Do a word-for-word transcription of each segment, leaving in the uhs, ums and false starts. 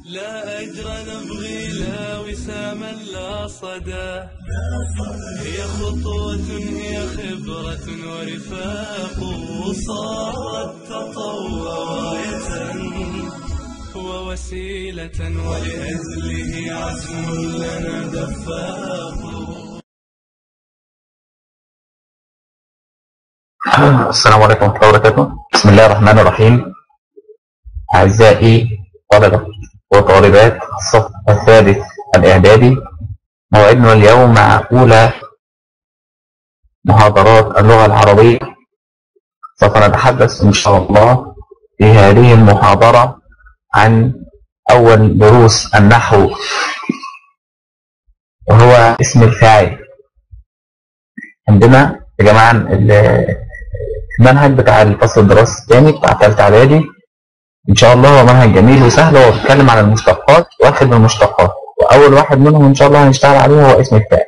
لا أجر نبغي لا وساما لا صدى، هي خطوة هي خبرة ورفاق، وصارت تطوع راية ووسيلة ولأجله عزم لنا دفاق. السلام عليكم ورحمة الله وبركاته. بسم الله الرحمن الرحيم. أعزائي طلبة وطالبات الصف الثالث الإعدادي، موعدنا اليوم مع أولى محاضرات اللغة العربية. سوف نتحدث إن شاء الله في هذه المحاضرة عن أول دروس النحو، وهو اسم الفاعل. عندنا يا جماعة المنهج بتاع الفصل الدراسي الثاني بتاع ثالثة إعدادي إن شاء الله هو منهج جميل وسهل. هو بيتكلم عن المشتقات، واحد من المشتقات، وأول واحد منهم إن شاء الله هنشتغل عليه هو اسم الفاعل.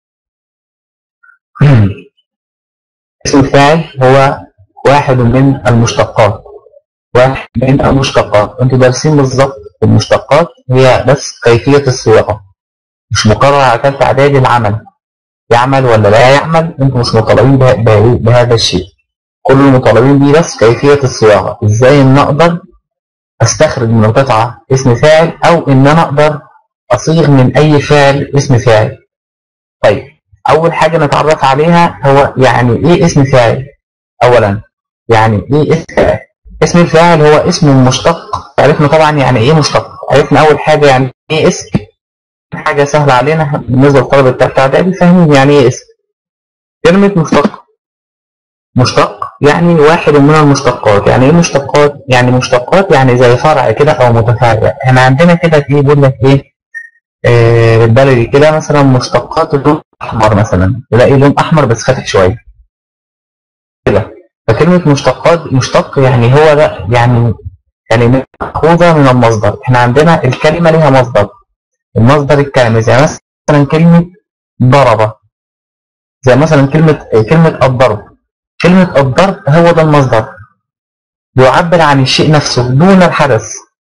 اسم الفاعل هو واحد من المشتقات، واحد من المشتقات. أنتوا دارسين بالظبط المشتقات، هي بس كيفية الصياغة، مش مقرر على ثالثة إعدادي العمل يعمل ولا لا يعمل. أنتوا مش مطالبين بهذا الشيء، كل المطالبين بيه بس كيفية الصياغة، إزاي إن أقدر أستخرج من القطعة اسم فاعل، أو إن أنا أقدر أصيغ من أي فاعل اسم فاعل. طيب، أول حاجة نتعرف عليها هو يعني إيه اسم فاعل. أولا يعني إيه اسم فاعل؟ اسم الفاعل هو اسم مشتق. عرفنا طبعا يعني إيه مشتق، عرفنا أول حاجة يعني إيه اسم. حاجة سهلة علينا بالنسبة لطلبة التالتة إعدادي، فاهمين يعني إيه اسم. كلمة مشتق، مشتق يعني واحد من المشتقات. يعني ايه مشتقات؟ يعني مشتقات يعني زي فرع كده او متفرع. احنا عندنا كده ايه، بيقول لك ايه آه بالبلدي كده، مثلا مشتقات اللون احمر، مثلا تلاقي لون احمر بس فاتح شويه كده. فكلمه مشتقات، مشتق يعني هو ده، يعني يعني مأخوذه من المصدر. احنا عندنا الكلمه ليها مصدر، المصدر الكلمه، زي مثلا كلمه ضرب، زي مثلا كلمه كلمه الضرب. كلمة الضرب هو ده المصدر، بيعبر عن الشيء نفسه دون الحدث،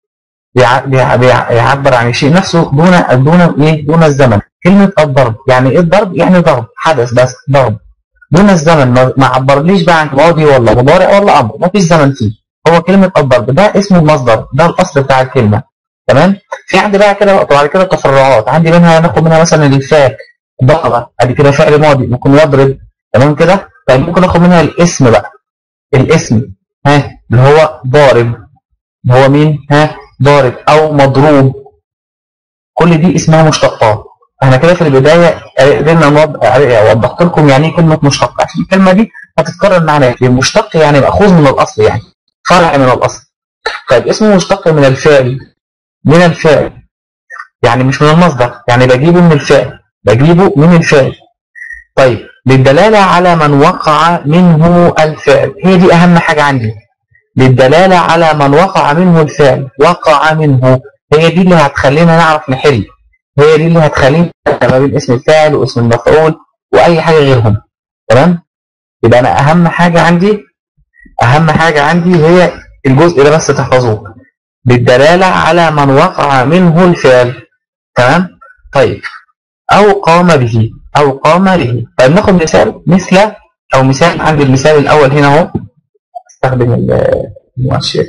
بيعبر عن الشيء نفسه دون دون ايه دون الزمن. كلمة الضرب يعني ايه الضرب؟ يعني ضرب حدث بس، ضرب دون الزمن. ما عبرليش بقى عن ماضي ولا مضارع ولا امر، ما فيش زمن فيه. هو كلمة الضرب ده اسم المصدر، ده الاصل بتاع الكلمة. تمام. في عندي بقى كده بعد كده تفرعات، عندي منها ناخد منها مثلا الفاعل ضرب، ادي كده فعل ماضي ممكن يضرب. تمام كده. طيب ممكن ناخد منها الاسم بقى، الاسم ها اللي هو ضارب، اللي هو مين؟ ها ضارب او مضروب. كل دي اسمها مشتقات. احنا كده في البدايه قدرنا وضحت لكم يعني ايه كلمه مشتق، عشان الكلمه دي هتتكرر معانا. المشتق يعني ماخوذ من الاصل، يعني فرع من الاصل. طيب اسمه مشتق من الفعل، من الفعل يعني مش من المصدر، يعني بجيبه من الفعل، بجيبه من الفعل. طيب للدلالة على من وقع منه الفعل، هي دي أهم حاجة عندي. للدلالة على من وقع منه الفعل، وقع منه، هي دي اللي هتخلينا نعرف نحل، هي دي اللي هتخلينا ما بين اسم الفاعل واسم المفعول وأي حاجة غيرهم. تمام؟ يبقى أنا أهم حاجة عندي، أهم حاجة عندي هي الجزء ده بس تحفظوه، للدلالة على من وقع منه الفعل. تمام؟ طيب أو قام به، أو قام به. طيب ناخد مثال، مثل أو مثال. عندي المثال الأول هنا أهو، استخدم المؤشر.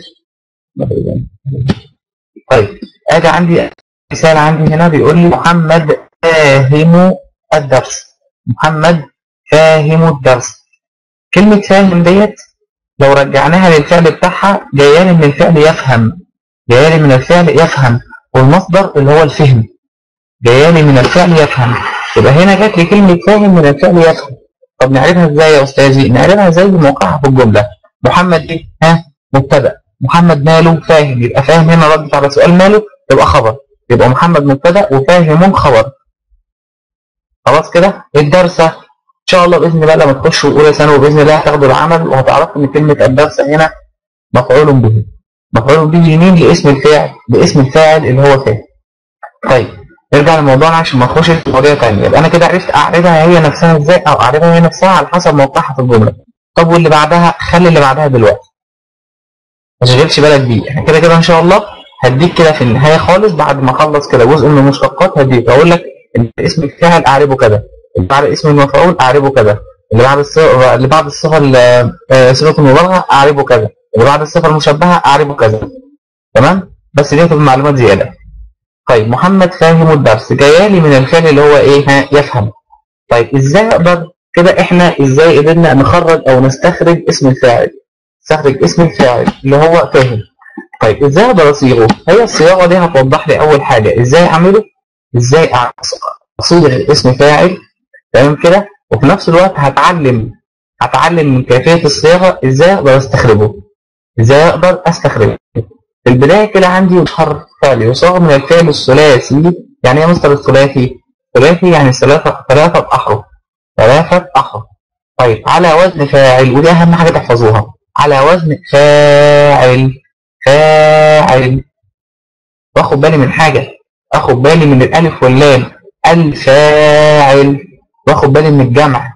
طيب أجي عندي مثال عندي هنا بيقول لي محمد فاهم الدرس، محمد فاهم الدرس. كلمة فاهم ديت لو رجعناها للفعل بتاعها جاية لي من الفعل يفهم، جاية لي من الفعل يفهم، والمصدر اللي هو الفهم جاية لي من الفعل يفهم. يبقى هنا جات لي كلمة فاهم من الفعل يفهم. طب نعرفها ازاي يا استاذي؟ نعرفها زي موقعها في الجملة. محمد ايه؟ ها مبتدأ، محمد ماله؟ فاهم. يبقى فاهم هنا ردت على سؤال ماله، يبقى خبر، يبقى محمد مبتدأ وفاهم خبر. خلاص كده. الدرس ان شاء الله باذن الله لما تخشوا اولى ثانوي باذن الله هتاخدوا العمل وهتعرفوا ان كلمة الدرس هنا مفعول به، مفعول به يمين لاسم الفاعل، باسم الفاعل اللي هو فاهم. طيب نرجع لموضوعنا عشان ما نخش في مواضيع ثانيه. يبقى انا كده عرفت اعربها هي نفسها ازاي، او اعربها هي نفسها على حسب موقعها في الجمله. طب واللي بعدها خلي اللي بعدها دلوقتي، ما تشغلش بالك بيه. احنا كده كده ان شاء الله هديك كده في النهايه خالص بعد ما اخلص كده جزء من المشتقات، هديك اقول لك ان اسم الفاعل اعربه كذا، اللي بعد اسم المفعول اعربه كذا، اللي بعد الصيغه اللي بعد الصيغه صيغه المبالغه اعربه كذا، اللي بعد الصفه المشبهه اعربه كذا. تمام؟ بس دي هتبقى معلومات زياده. طيب محمد فاهم الدرس، جايالي من الفعل اللي هو ايه؟ ها، يفهم. طيب ازاي اقدر كده، احنا ازاي قدرنا نخرج او نستخرج اسم الفاعل؟ نستخرج اسم الفاعل اللي هو فاهم. طيب ازاي اقدر اصيغه؟ هي الصياغه دي هتوضح لي اول حاجه ازاي اعمله، ازاي اصيغ اسم فاعل. تمام كده؟ وفي نفس الوقت هتعلم هتعلم من كيفيه الصياغه ازاي اقدر استخرجه، ازاي اقدر استخرجه. في البدايه كده عندي حرف فعل يصاغ من الفعل الثلاثي. يعني ايه يا مستر الثلاثي؟ ثلاثي يعني ثلاثه ثلاثه احرف، ثلاثه احرف. طيب على وزن فاعل، ودي اهم حاجه تحفظوها، على وزن فاعل. فاعل. واخد بالي من حاجه، اخد بالي من الالف واللام، الفاعل. واخد بالي من الجمع،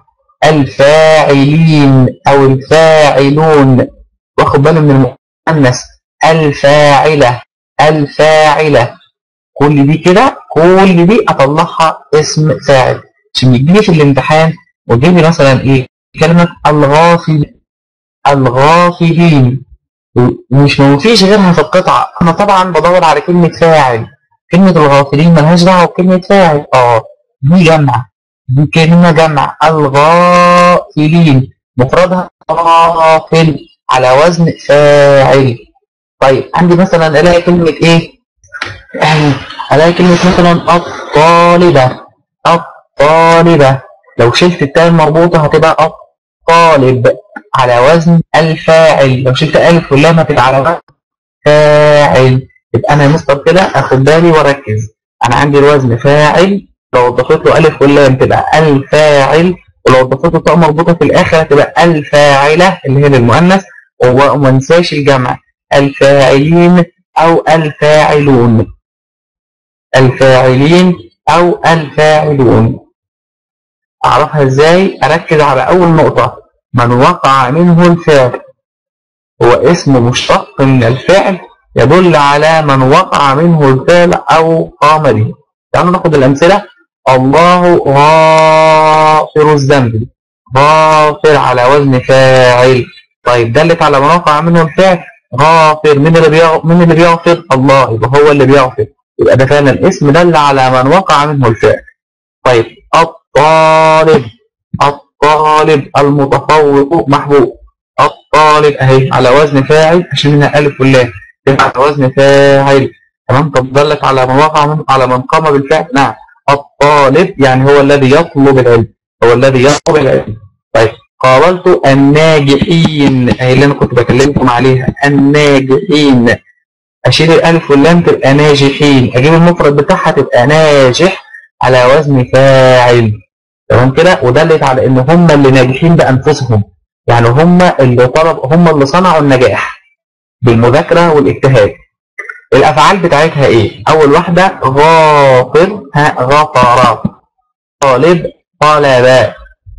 الفاعلين او الفاعلون. واخد بالي من المؤنث، الفاعله. الفاعله. كل دي كده، كل دي اطلعها اسم فاعل. عشان يجي في الامتحان ويجيب لي مثلا ايه؟ كلمه الغافل، الغافلين، مش مفيش غيرها في القطعه. انا طبعا بدور على كلمه فاعل. كلمه الغافلين ملهاش دعوه بكلمه فاعل. اه دي جمع، دي كلمه جمع، الغافلين مفردها غافل على وزن فاعل. طيب عندي مثلا الاقي كلمه ايه؟ الاقي كلمه مثلا الطالبه. الطالبه لو شلت التاء المربوطه هتبقى الطالب على وزن الفاعل. لو شلت الف واللام هتبقى على وزن فاعل. يبقى انا يا مستر كده اخد بالي واركز، انا عندي الوزن فاعل، لو اضفت له الف واللام تبقى الفاعل، ولو اضفت له تاء مربوطه في الاخر هتبقى الفاعله اللي هي للمؤنث، وما انساش الجمع، الفاعلين او الفاعلون. الفاعلين او الفاعلون. اعرفها ازاي؟ اركز على اول نقطه، من وقع منه الفعل. هو اسم مشتق من الفعل يدل على من وقع منه الفعل او قام به. تعالوا ناخد الامثله. الله غافر الذنب، غافر على وزن فاعل. طيب دلت على من وقع منه الفعل غافر، من اللي بيغفر؟ من اللي بيغفر؟ الله، يبقى هو اللي بيغفر، يبقى ده فعلا اسم دل على من وقع منه الفعل. طيب الطالب، الطالب المتفوق محبوب. الطالب اهي على وزن فاعل عشان منها الف واللام تبقى على وزن فاعل. تمام؟ طب دلت على من وقع من على من قام بالفعل. نعم، الطالب يعني هو الذي يطلب العلم، هو الذي يطلب العلم. طيب قابلت الناجحين اهي اللي انا كنت بكلمكم عليها، الناجحين. اشيل الالف واللام تبقى ناجحين، اجيب المفرد بتاعها تبقى ناجح على وزن فاعل. تمام كده؟ ودلت على ان هم اللي ناجحين بانفسهم، يعني هم اللي طلب، هم اللي صنعوا النجاح بالمذاكره والاجتهاد. الافعال بتاعتها ايه؟ اول واحده غافر، ها غفر. طالب طلب.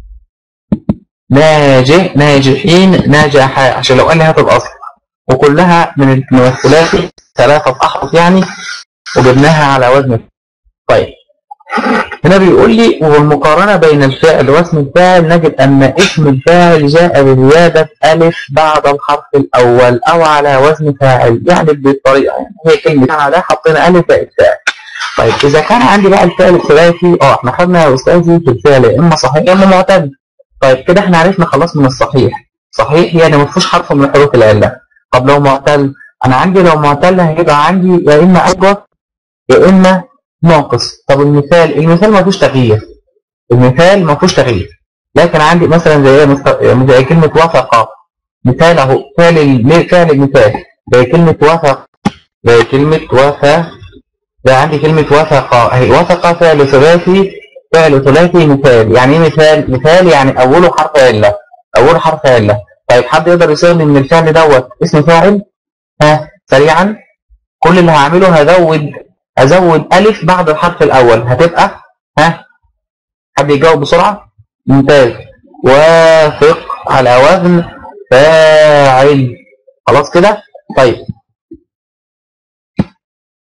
ناجح ناجحين نجح، عشان لو قال لي هات الاصل. وكلها من الثلاثي، ثلاثه احرف يعني، وجبناها على وزن. طيب هنا بيقول لي والمقارنة بين الفعل واسم الفاعل نجد أن اسم الفاعل جاء بزيادة ألف بعد الحرف الأول أو على وزن فاعل، يعني بالطريقة يعني هي كلمة على حطينا ألف بقت فاعل. طيب إذا كان عندي بقى الفعل الثلاثي، أه إحنا خدنا يا أستاذي في الفعل يا إما صحيح يا إما معتل. طيب كده إحنا عرفنا خلاص من الصحيح، صحيح يعني ما فيهوش حرف من حروف العلة. طب لو معتل، أنا عندي لو معتل هيبقى عندي يا إما أجوف يا إما ناقص. طب المثال، المثال ما فيهوش تغيير، المثال ما فيهوش تغيير، لكن عندي مثلا زي ايه؟ زي كلمه وثق، مثال اهو، فعل فعل المثال زي كلمه وثق، زي كلمه وثق، زي عندي كلمه وثق اهي، وثق فعل ثلاثي، فعل ثلاثي مثال. يعني ايه مثال؟ مثال يعني اوله حرف عله، اوله حرف عله. طيب حد يقدر يستخدم من الفعل دوت اسم فاعل؟ ها سريعا، كل اللي هعمله هزود ازود الف بعد الحرف الاول هتبقى، ها حد يجاوب بسرعه؟ ممتاز، واثق على وزن فاعل. خلاص كده؟ طيب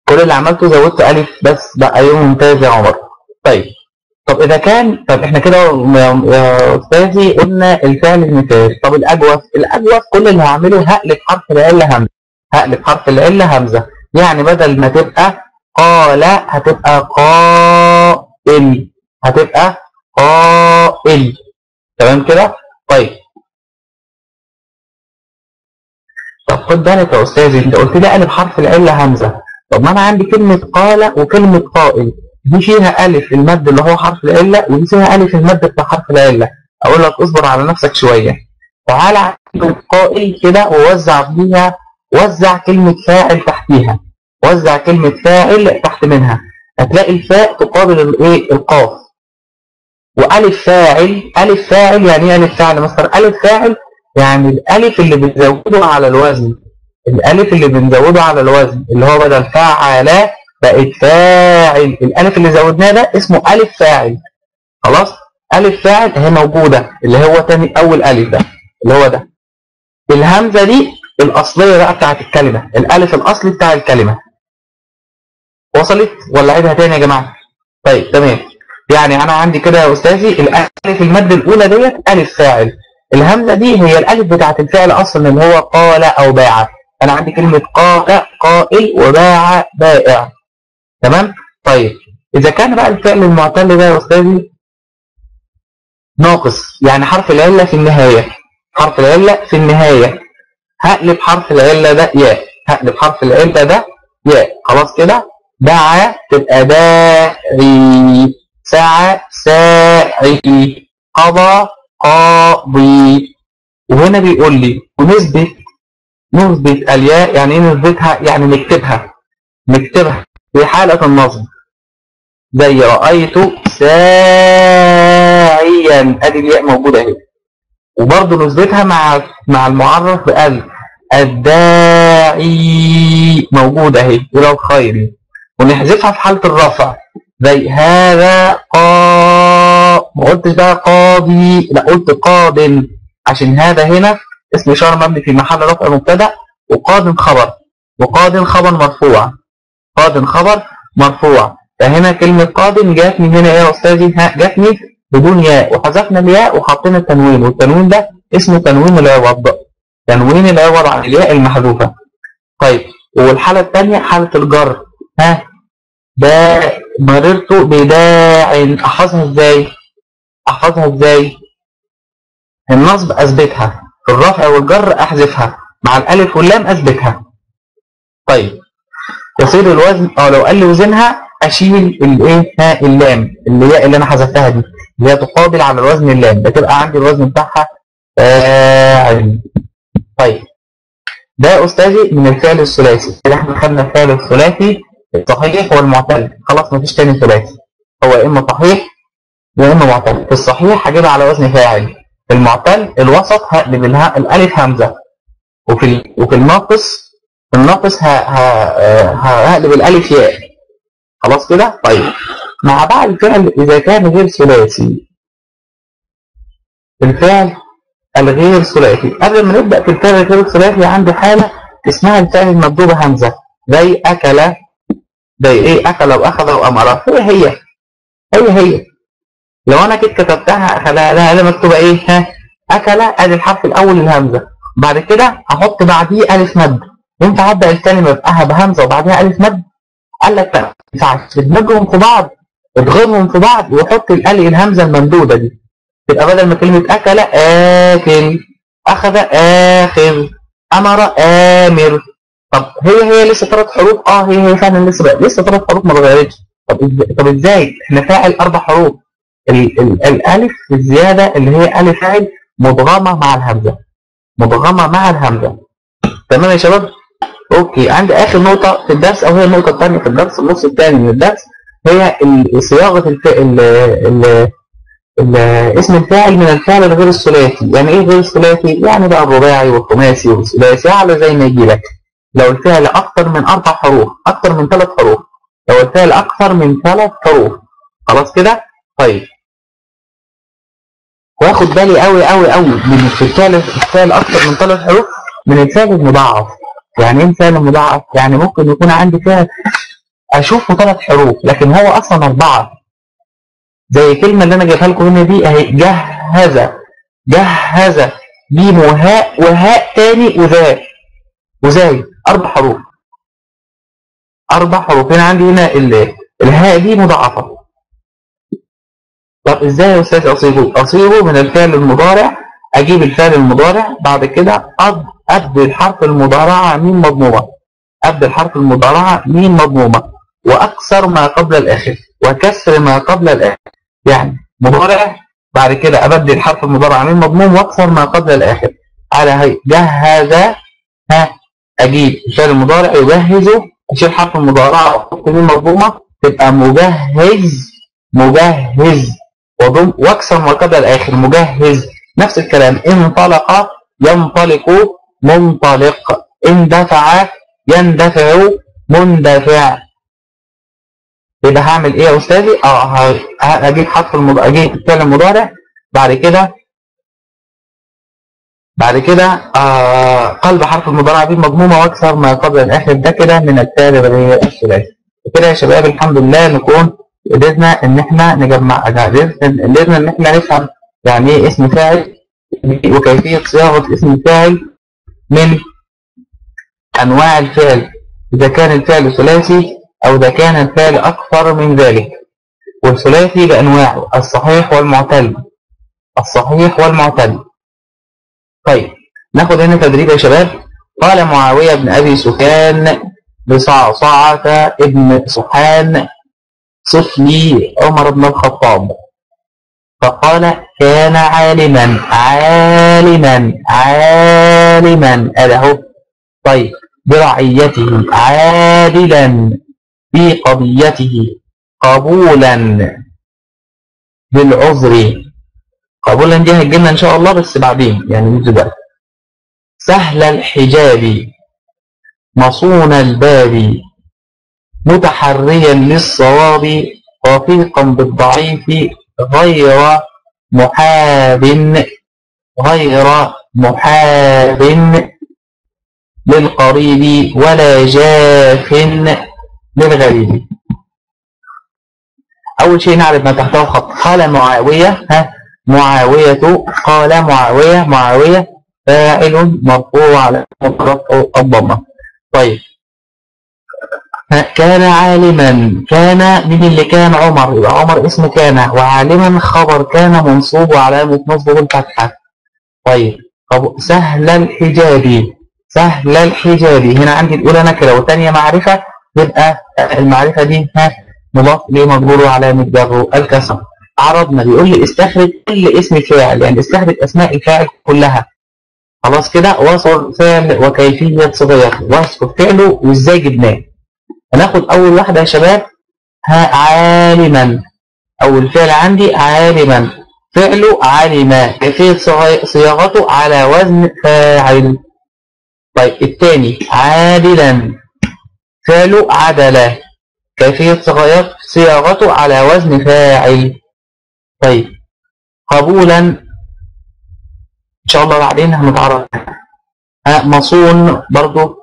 كل اللي عملته زودت الف بس بقى يوم ممتاز يا عمر. طيب طب اذا كان طب احنا كده يا استاذي قلنا الفعل المثال. طب الاجوف الاجوف كل اللي هعمله هقلب حرف العله همزه، هقلب حرف العله همزه، يعني بدل ما تبقى قال هتبقى قائل، هتبقى قائل. تمام كده؟ طيب طب خد بالك يا استاذي، انت قلت لي اقلب حرف العله همزه. طب ما انا عندي كلمه قال وكلمه قائل، دي فيها الف المد اللي هو حرف العله، ودي فيها الف المد بتاع حرف العله. اقول لك اصبر على نفسك شويه. تعالى على كلمه قائل كده ووزع بيها، وزع كلمه فاعل تحتيها، وزع كلمه فاعل تحت منها، هتلاقي الفاء تقابل الايه؟ القاف. والف فاعل، الف فاعل يعني ايه الف فاعل؟ مثلا الف فاعل يعني الالف اللي بنزوده على الوزن، الالف اللي بنزوده على الوزن اللي هو بدل فاعل بقت فاعل، الالف اللي زودناه ده اسمه الف فاعل. خلاص؟ الف فاعل اهي موجوده اللي هو تاني اول الف ده اللي هو ده. الهمزه دي الاصليه بقى بتاعت الكلمه، الالف الاصلي بتاع الكلمه. وصلت ولا اعيدها تاني يا جماعه؟ طيب تمام. يعني انا عندي كده يا استاذي الالف المد الاولى ديت الف فاعل، الهمزه دي هي الالف بتاعت الفعل اصلا اللي هو قال او باع. انا عندي كلمه قال قائل وباع بائع. تمام؟ طيب اذا كان بقى الفعل المعتل ده يا استاذي ناقص، يعني حرف العله في النهايه، حرف العله في النهايه، هقلب حرف العله ده ياء، هقلب حرف العله ده ياء. خلاص كده؟ باع تبقى باعي، سعى ساعي، قضى قاضي. وهنا بيقول لي ونثبت، نثبت الياء يعني ايه نثبتها؟ يعني نكتبها، نكتبها في حالة النصب زي رأيت ساعيا، ادي الياء موجودة اهي. وبرضه نثبتها مع مع المعرف بال، الداعي موجودة اهي إلى الخير. ونحذفها في حالة الرفع زي هذا قا، ما قلتش بقى قاضي، لا قلت قاض، عشان هذا هنا اسم إشارة مبني في محل رفع مبتدأ، وقاض خبر، وقاض خبر مرفوع، قاض خبر مرفوع. فهنا كلمة قاض جاتني هنا يا أستاذي، جاتني بدون ياء، وحذفنا الياء وحطينا التنوين، والتنوين ده اسمه تنوين العوض، تنوين العوض عن الياء المحذوفة. طيب والحالة الثانية حالة الجر، ها دا مررت بداع، احفظها ازاي؟ احفظها ازاي؟ النصب اثبتها، الرفع والجر احذفها، مع الالف واللام اثبتها. طيب يصير الوزن اه لو قال لي وزنها اشيل الايه؟ ها اللام اللي هي اللي انا حذفتها دي، اللي هي تقابل على الوزن اللام، بتبقى عندي الوزن بتاعها فاعل. طيب ده يا استاذي من الفعل الثلاثي. كده احنا خدنا الفعل الثلاثي الصحيح والمعتل، خلاص مفيش تاني ثلاثي، هو يا اما صحيح يا اما معتل. في الصحيح هجيبها على وزن فاعل، في المعتل الوسط هقلب الالف همزه، وفي وفي الناقص في الناقص هقلب الالف ياء. خلاص كده؟ طيب مع بعض الفعل اذا كان غير ثلاثي، الفعل الغير ثلاثي، قبل ما نبدا في الفعل الغير الثلاثي عندي حاله اسمها الفعل الممدوده همزه، زي اكل، زي ايه؟ اكل واخذ وامر، هي هي هي هي لو انا كده كتبتها اخذها لها مكتوبه ايه؟ ها اكل، ادي الحرف الاول الهمزه، بعد كده احط بعديه الف مد. ينفع ابدا الكلمه بقاها بهمزه وبعديها الف مد؟ قال لك لا ما ينفعش، تدمجهم في بعض، اضغمهم في بعض وحط الالف الهمزه الممدوده دي، تبقى بدل ما كلمه اكل اكل، اخذ اخذ، امر امر. طب هي هي لسه ثلاث حروف، اه هي هي فعلا لسه بقى لسه ثلاث حروف ما اتغيرتش. طب إز... طب ازاي؟ احنا فاعل اربع حروف، ال... ال... الالف الزياده اللي هي الف فاعل مدغمه مع الهمزه، مدغمه مع الهمزه. تمام يا شباب؟ اوكي. عندي اخر نقطه في الدرس، او هي النقطه الثانيه في الدرس، النص الثاني من الدرس، هي صياغه الف... ال... ال... ال... اسم الفاعل من الفعل الغير الثلاثي. يعني ايه غير الثلاثي؟ يعني بقى الرباعي والخماسي والثلاثي على زي ما يجي لك. لو الفعل اكثر من اربع حروف، اكثر من ثلاث حروف، لو الفعل اكثر من ثلاث حروف. خلاص كده؟ طيب واخد بالي قوي قوي قوي من الفعل الفعل اكثر من ثلاث حروف من الفعل المضاعف. يعني ايه الفعل المضاعف؟ يعني ممكن يكون عندي فعل اشوفه ثلاث حروف لكن هو اصلا اربعه. زي الكلمه اللي انا جايبها لكم هنا دي اهي، جهز، جهز، جيم وهاء وهاء تاني وذا وزاي، اربع حروف، اربع حروف. هنا عندي هنا الهاء دي مضاعفه. طب ازاي يا استاذ اصيغه؟ اصيغه من الفعل المضارع، اجيب الفعل المضارع بعد كده ابدل حرف المضارعه ميم مضمومه، ابدل حرف المضارعه ميم مضمومه، واكسر ما قبل الاخر وكسر ما قبل الاخر. يعني مضارع بعد كده ابدل حرف المضارعه ميم مضموم واكسر ما قبل الاخر. على هي جهز، ها اجيب الفعل المضارع يجهزه، اشيل حرف المضارعه واحط ميم مضمومه تبقى مجهز، مجهز، وضم واكسر ما قبل الاخر مجهز. نفس الكلام، انطلق ينطلق منطلق، اندفع يندفع مندفع. يبقى هعمل ايه يا استاذي؟ اه هجيب حرف المضارع، اجيب الفعل المضارع بعد كده بعد كده آه قلب حرف المضارع به مضمومه واكسر ما قبل الاخر. ده كده من الفعل غير الثلاثي. كده يا شباب الحمد لله نكون قدرنا ان احنا نجمع، قدرنا ان احنا نفهم يعني ايه اسم فاعل وكيفيه صياغه اسم الفاعل من انواع الفعل، اذا كان الفعل ثلاثي او اذا كان الفعل اكثر من ذلك. والثلاثي بانواعه الصحيح والمعتل، الصحيح والمعتل. طيب ناخد هنا تدريب يا شباب. قال معاويه بن ابي سفيان لصعصعه ابن صحان صف لي عمر بن الخطاب، فقال كان عالما عالما عالما أله. طيب برعيته عادلا في قضيته قبولا بالعذر. قبولا دي هتجيلنا ان شاء الله بس بعدين يعني مش دلوقتي. سهل الحجاب مصون الباب متحريا للصواب رفيقا بالضعيف غير محاب غير محاب للقريب ولا جاف للغريب. أول شيء نعرف ما تحته خط. قال معاوية، ها معاوية، قال معاوية، معاوية فاعل مرفوع على رفع الضمة. طيب كان عالما، كان من اللي كان عمر، يبقى عمر اسم كان، وعالما خبر كان منصوب وعلامة نصبه الفتحة. طيب سهل الحجاب، سهل الحجاب هنا عندي الأولى نكرة والثانية معرفة، يبقى المعرفة دي ها مضاف إليه مجرور وعلامة جره الكسر. عرضنا بيقول لي استخرج كل اسم فاعل، يعني استخرج أسماء الفاعل كلها. خلاص كده، واذكر فعل وكيفية صيغته، واذكر فعله وازاي جبناه. هناخد أول واحدة يا شباب، ها عالما. أول فعل عندي عالما، فعله علم، كيفية صياغته على وزن فاعل. طيب الثاني عادلا، فعله عدل، كيفية صياغته على وزن فاعل. طيب قبولا إن شاء الله بعدين هنتعرف. مصون برضو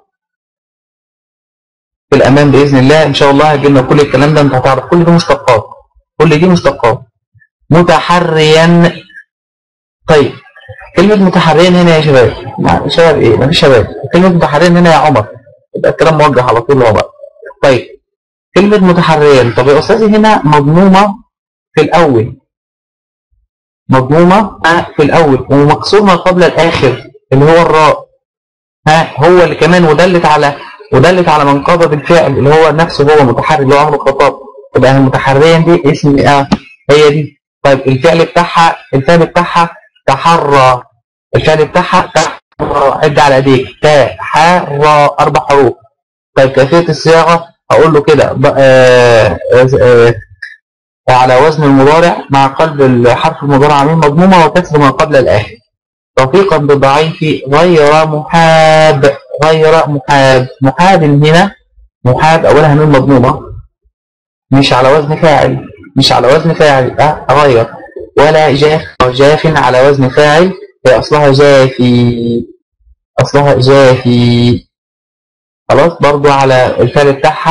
في الأمام بإذن الله إن شاء الله هجيلنا كل الكلام ده، أنت هتعرف كل دي مشتقات، كل دي مشتقات. متحريا. طيب كلمة متحريا هنا يا شباب، شباب إيه؟ مفيش شباب. كلمة متحريا هنا يا عمر، يبقى الكلام موجه على طول لعمر. طيب كلمة متحريا، طب يا أستاذي هنا مضمومة في الأول، مضمومة في الأول ومكسور ما قبل الآخر اللي هو الراء، ها هو اللي كمان ودلت على ودلت على منقبض الفعل اللي هو نفسه هو متحرر اللي هو عمرو الخطاب. يبقى المتحريا دي اسم اه هي دي. طيب الفعل بتاعها، الفعل بتاعها تحرى، الفعل بتاعها تحرى، عد على ايديك، تحرى اربع حروف. طيب كيفية الصياغة هقول له كده آه آه آه على وزن المضارع مع قلب حرف المضارع ميم مضمومة وكسر ما قبل الآخر. رفيقا بالضعيف غير محاب، غير محاب. محاب هنا، محاب أولها ميم مضمومة مش على وزن فاعل، مش على وزن فاعل أه غير. ولا جاف، جاف على وزن فاعل، هي أصلها جافي، أصلها جافي. خلاص برضو على الفعل بتاعها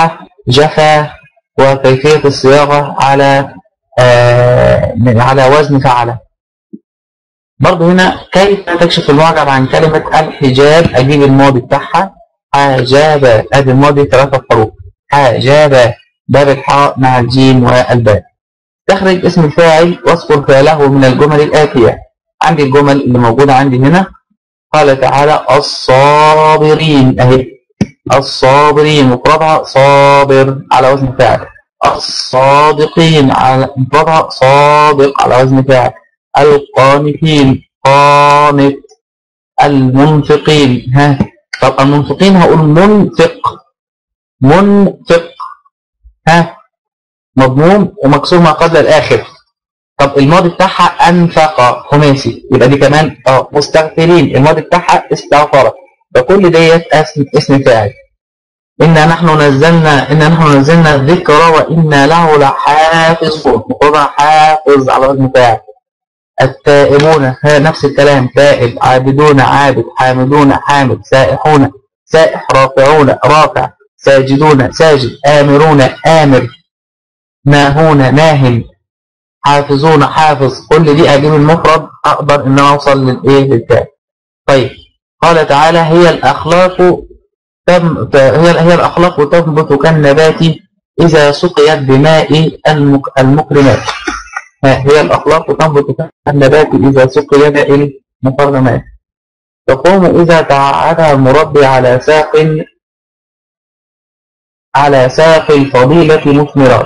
جفا، وكيفية الصياغة على آه على وزن فعل. برضه هنا كيف تكشف المعجب عن كلمة الحجاب؟ أجيب الماضي بتاعها حجاب، أدي الماضي ثلاثة حروف حجاب، باب الحاء مع الجيم والباء. تخرج اسم الفاعل واذكر فعله من الجمل الآتية. عندي الجمل اللي موجودة عندي هنا، قال تعالى الصابرين أهي، الصابرين مفردها صابر على وزن فاعل، الصادقين على مفردها صادق على وزن فاعل، القانتين قانت، المنفقين ها. طب المنفقين هقول منفق، منفق ها مضموم ومكسور ما قبل الآخر. طب الماضي بتاعها أنفق خماسي، يبقى دي كمان اه مستغفرين الماضي بتاعها استغفر، فكل ديت اسم اسم فاعل. إنا نحن نزلنا إنا نحن نزلنا الذكر وإنا له لحافظون، مفردها حافظ على وزن فاعل. التائبون ها نفس الكلام، تائب، عابدون عابد، حامدون حامد، سائحون سائح، رافعون رافع، ساجدون ساجد، آمرون آمر، ناهون ناهن، حافظون حافظ. كل دي أجيب المفرد أقدر إن أنا أوصل للإيه للفعل. طيب قال تعالى هي الأخلاق تم هي هي الأخلاق تنبت كالنبات إذا سقيت بماء المك... المكرمات. هي الأخلاق تنبت كالنبات إذا سقيت بماء المكرمات. تقوم إذا تعهدها المربي على ساق على ساق الفضيلة مثمرات.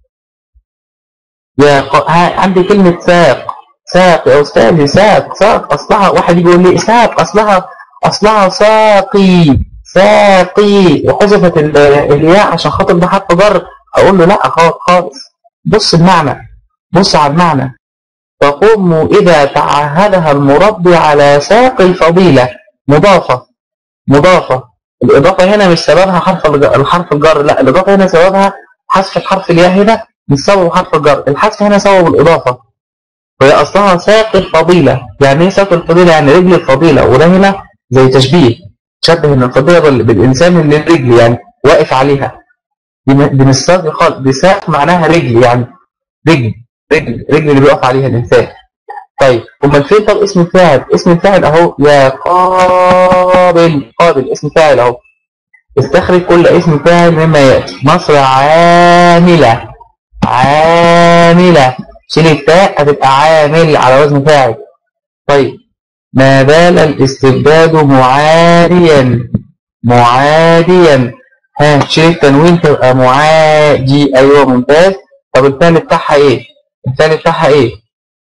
يا ق... عندي كلمة ساق، ساق يا أستاذي، ساق ساق أصلها، واحد يقول لي ساق أصلها أصلها ساقي ساقي وحذفت الياء عشان خاطر ده حرف جر. أقول له لا خالص، بص المعنى، بص على المعنى. تقوم إذا تعهدها المربي على ساق الفضيلة، مضافة مضافة. الإضافة هنا مش سببها حرف الحرف الجر، لا الإضافة هنا سببها حذف الحرف الياء، هنا مش سبب حرف الجر، الحذف هنا سبب الإضافة. وهي أصلها ساق الفضيلة. يعني إيه ساق الفضيلة؟ يعني رجل الفضيلة، وده هنا زي تشبيه، شبه ان الفضيلة بالإنسان اللي الرجل يعني واقف عليها. دي مش ساق خالص، دي ساق معناها رجل، يعني رجل رجل رجل اللي بيقف عليها الإنسان. طيب امال فين طب اسم الفاعل؟ اسم الفاعل اهو، يا قابل، قابل اسم فاعل اهو. استخرج كل اسم فاعل مما يأتي. مصر عاملة، عاملة، شيل التاء هتبقى عامل على وزن فاعل. طيب ما بال الاستبداد معاديا، معاديا، ها شيل التنوين تبقى معادي. ايوه ممتاز. طب الفعل بتاعها ايه؟ الفعل بتاعها ايه؟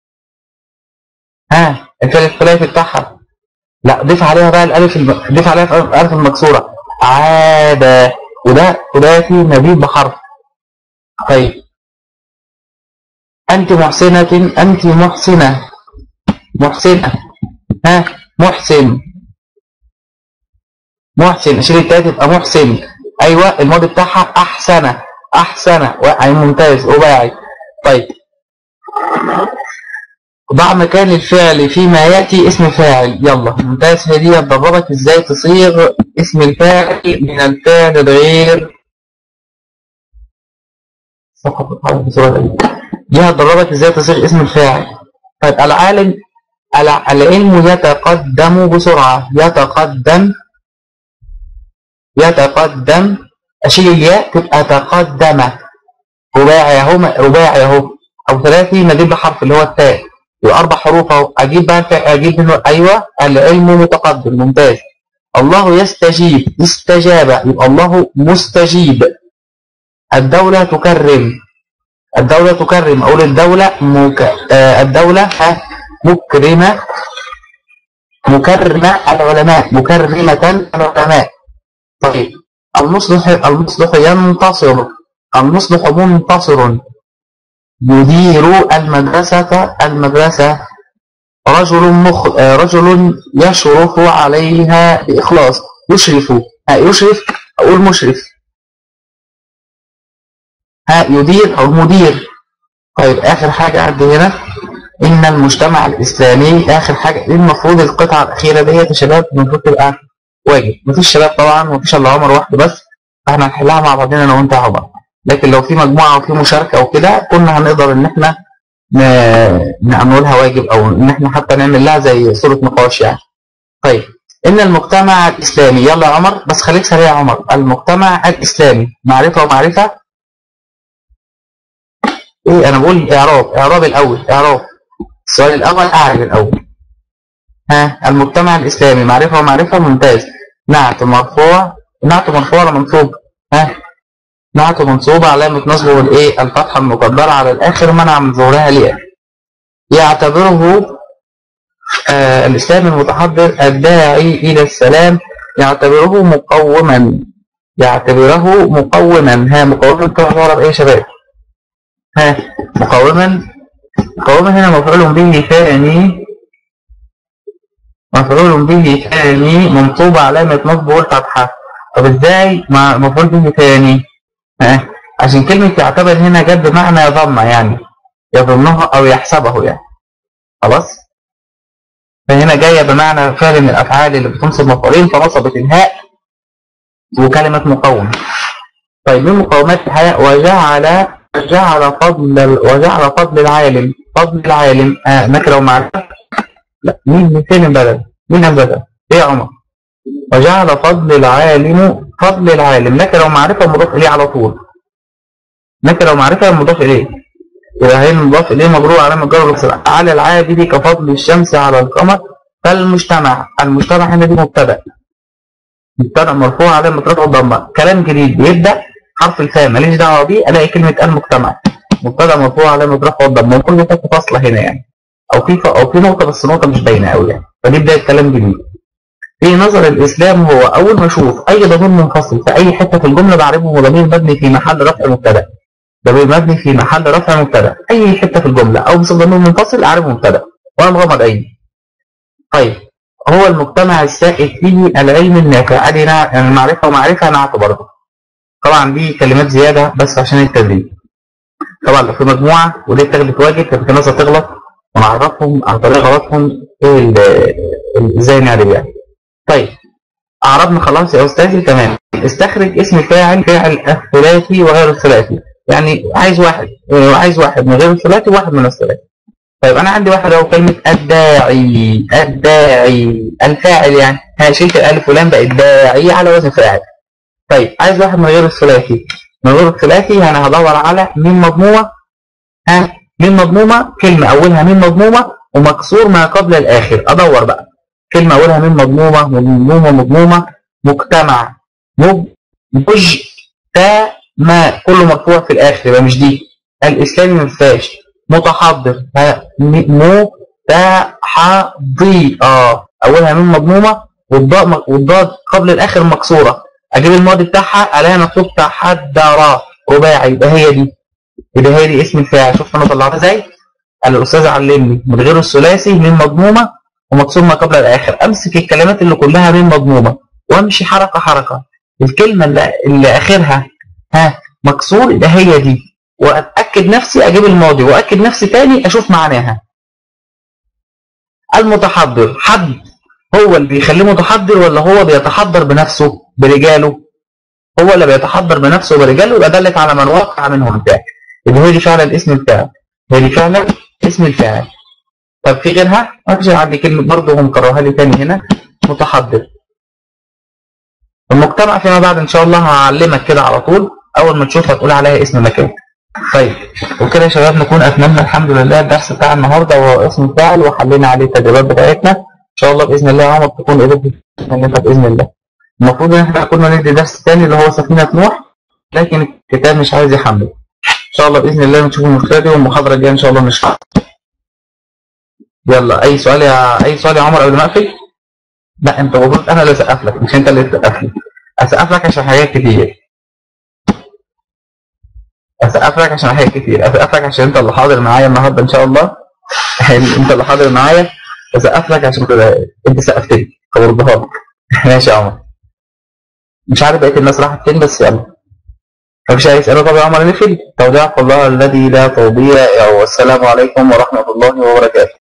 ها الفعل الثلاثي بتاعها، لا ضيف عليها بقى الالف الم... ضيف عليها الالف المكسوره، عاد، وده ثلاثي مزيد بحرف. طيب انت محسنة، انت محسنة، محسنة، ها محسن، محسن، اشيل التالت تبقى محسن. ايوه الماضي بتاعها احسن، احسن، واعي ممتاز وباعي. طيب ضع مكان الفعل فيما ياتي اسم فاعل. يلا ممتاز. هديه تدربك ازاي تصيغ اسم الفاعل من الفعل الغير فقط. دي هتدربك ازاي تصيغ اسم الفاعل. طيب العالم، العلم يتقدم بسرعة، يتقدم، يتقدم، أشيل الياء تبقى تقدم. رباعي اهو، رباعي اهو، أو ثلاثي مزيد بحرف اللي هو التاء، وأربع حروف اهو. أجيب بقى أجيب منه أيوه العلم متقدم، ممتاز. الله يستجيب، استجاب، يبقى الله مستجيب. الدولة تكرم، الدولة تكرم، أقول الدولة مك... آه الدولة ها مكرمة، مكرمة العلماء، مكرمة العلماء. طيب المصلح، المصلح ينتصر، المصلح منتصر. يدير المدرسة، المدرسة. رجل مخ... رجل يشرف عليها بإخلاص، يشرف، ها يشرف أقول مشرف، ها يدير أو مدير. طيب آخر حاجة عندي هنا إن المجتمع الإسلامي، آخر حاجة. المفروض القطعة الأخيرة ديت يا شباب المفروض تبقى واجب. مفيش شباب طبعا، مفيش إلا عمر واحد بس، فاحنا هنحلها مع بعضنا انا وانت يا عمر. لكن لو في مجموعه وفي مشاركه وكده كنا هنقدر ان احنا نعملها واجب او ان احنا حتى نعمل لها زي صوره نقاش يعني. طيب ان المجتمع الاسلامي، يلا يا عمر بس خليك سريع يا عمر. المجتمع الاسلامي معرفه ومعرفه ايه؟ انا بقول اعراب، اعراب الاول، اعراب السؤال الاول، اعرب الاول. ها المجتمع الاسلامي معرفه ومعرفه، ممتاز. نعت مرفوع، نعت مرفوع ولا منصوب؟ ها نعت منصوب، علامه نصبه الايه؟ الفتحه المقدره على الاخر منع من ظهورها الياء. يعتبره آه الاسلام المتحضر الداعي الى السلام، يعتبره مقوما، يعتبره مقوما. ها مقوما تعتبر بايه يا شباب؟ ها مقوما، مقوما هنا مفعول به ثاني، مفعول به ثاني منصوب علامة نصبه الفتحة. طب ازاي مع مفعول به ثاني؟ ها عشان كلمة يعتبر هنا جت بمعنى يظن، يعني يظنه او يحسبه يعني. خلاص؟ فهنا جاية بمعنى فعل من الافعال اللي بتنصب مفعولين فنصبت الهاء وكلمة مقوم. طيب من مقومات الحياء؟ وجعل وجعل فضل وجعل فضل العالم، فضل العالم آه نكره ومعرفة؟ لا مين فين البلد؟ مين البلد؟ ايه يا عمر؟ وجعل فضل العالم، فضل العالم نكره ومعرفة مضاف اليه على طول. نكره ومعرفة مضاف اليه، يبقى هي مضاف اليه مجرور علامة جر والكسر. على العابد كفضل الشمس على القمر. فالمجتمع، المجتمع هنا دي مبتدأ، مبتدأ مرفوع علامة رفعه الضمة. كلام جديد بيبدأ حرف الفاء ماليش دعوه بيه، الاقي كلمه المجتمع مبتدا مرفوع علامه رفعه الضمه، وكل ده فاصله هنا يعني، او في او في نقطه بس نقطه مش باينه قوي يعني، فدي بدايه كلام جديد. في نظر الاسلام هو اول ما اشوف اي ضمير منفصل في اي حته في الجمله بعرفه ضمير مبني في محل رفع مبتدا، ضمير مبني في محل رفع مبتدا، اي حته في الجمله او بس ضمير منفصل اعرفه مبتدا وانا مغمض عيني. طيب هو المجتمع السائد فيه العلم النافع، ادي يعني المعرفه ومعرفه نعت برضه. طبعا دي كلمات زياده بس عشان التدريب. طبعا لو في مجموعه ودي اتاخدت واجب كانت الناس هتغلط ونعرفهم عن طريق غلطهم ايه ازاي نعرف يعني. طيب اعربنا خلاص يا استاذي، تمام. استخرج اسم فاعل، فاعل الثلاثي وغير الثلاثي، يعني عايز واحد عايز واحد من غير الثلاثي وواحد من الثلاثي. طيب انا عندي واحد اهو، كلمه الداعي، الداعي الفاعل يعني، ها شلت الالف ولام بقت داعي على وزن فاعل. طيب عايز واحد من غير الثلاثي، من غير الثلاثي انا هدور على ميم مضمومه. ها ميم مضمومه، كلمه اولها ميم مضمومه ومكسور ما قبل الاخر، ادور بقى كلمه اولها ميم مضمومه مضمومه مضمومه. مجتمع، مج تا ما كله مرفوع في الاخر يبقى مش دي. الاسلامي ما فيهاش. متحضر، ها مو تا ح ضي، اه اولها ميم مضمومه والضاد والضاد قبل الاخر مكسوره، اجيب الماضي بتاعها الاقي مكتوب تحضر رباعي، يبقى هي دي، يبقى هي دي اسم الفاعل. شوف انا طلعتها ازاي؟ قال الاستاذ علمني من غير الثلاثي ميم مضمومه ومكسور ما قبل الاخر. امسك الكلمات اللي كلها ميم مضمومه وامشي حركه حركه، الكلمه اللي, اللي اخرها ها مكسور يبقى هي دي، واتاكد نفسي اجيب الماضي واكد نفسي تاني اشوف معناها. المتحضر، حد هو اللي بيخليه متحضر ولا هو بيتحضر بنفسه برجاله؟ هو اللي بيتحضر بنفسه برجاله، يبقى دلت على من وقع منه بتاعه، يبقى هي دي فعلا اسم الفاعل، هي دي فعلا اسم الفاعل. طب في غيرها؟ ارجع عندي كلمه برضه هم كررها لي تاني هنا، متحضر. المجتمع فيما بعد ان شاء الله هعلمك كده على طول، اول ما تشوفها تقول عليها اسم مكان. طيب وكده يا شباب نكون اتممنا الحمد لله الدرس بتاع النهارده وهو اسم الفاعل وحلينا عليه التدريبات بتاعتنا. ان شاء الله باذن الله يا عمر تكون قدرت ان انت باذن الله. المفروض ان احنا كنا ندي درس تاني اللي هو سفينه نوح، لكن الكتاب مش عايز يحمل. ان شاء الله باذن الله نشوف المشكله دي والمحاضره الجايه ان شاء الله نشرحها. يلا اي سؤال يا اي سؤال يا عمر قبل ما اقفل؟ لا انت المفروض انا اللي اسقف لك مش انت اللي تسقف لي. اسقف لك عشان حاجات كتير. اسقف لك عشان حاجات كتير، اسقف لك عشان انت اللي حاضر معايا النهارده ان شاء الله. انت اللي حاضر معايا، اسقف لك عشان كده انت سقفت لي فبردها لك. ماشي يا عمر. مش عارف بقيه الناس راحت فين بس يلا. مفيش اي اسئله؟ طب يا عمر نقفل. توديعك الله الذي لا تضيع، والسلام عليكم ورحمه الله وبركاته.